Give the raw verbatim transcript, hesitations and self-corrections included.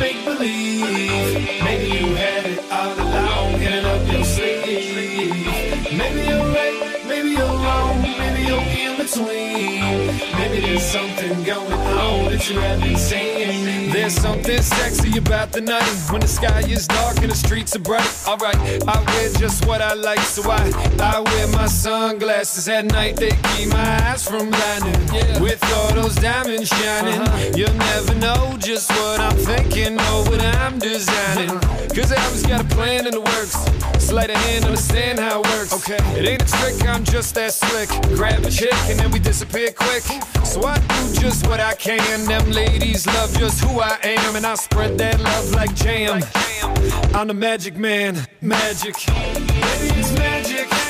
make believe. Maybe you had it all along, hidden up your sleeve. Maybe you're right, maybe you're wrong, maybe you're in between. Maybe there's something going on that you haven't seen. There's something sexy about the night when the sky is dark and the streets are bright. Alright, I wear just what I like, so I, I wear my sunglasses at night. They keep my eyes from blinding, yeah. With all those diamonds shining, uh-huh. You'll never know just what I'm thinking or what I'm designing, uh-huh. Cause I always got a plan in the works. Sleight of hand, understand how it works. Okay, it ain't a trick, I'm just that slick. Grab a chick and then we disappear quick. So I do just what I can. Them ladies love just who I am, and I spread that love like jam. I'm the magic man, magic. Baby, it's magic.